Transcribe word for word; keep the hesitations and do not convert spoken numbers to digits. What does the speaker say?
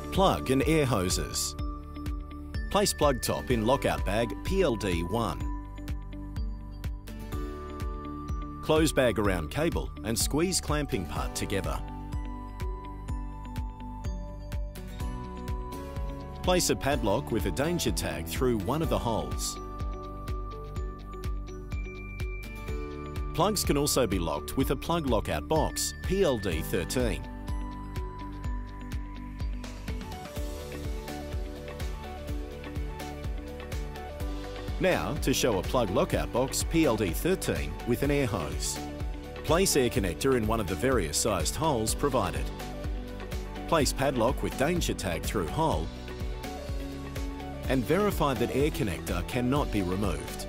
Plug and air hoses. Place plug top in lockout bag P L D one. Close bag around cable and squeeze clamping part together. Place a padlock with a danger tag through one of the holes. Plugs can also be locked with a plug lockout box P L D thirteen. Now to show a plug lockout box P L D thirteen with an air hose. Place air connector in one of the various sized holes provided. Place padlock with danger tag through hole and verify that air connector cannot be removed.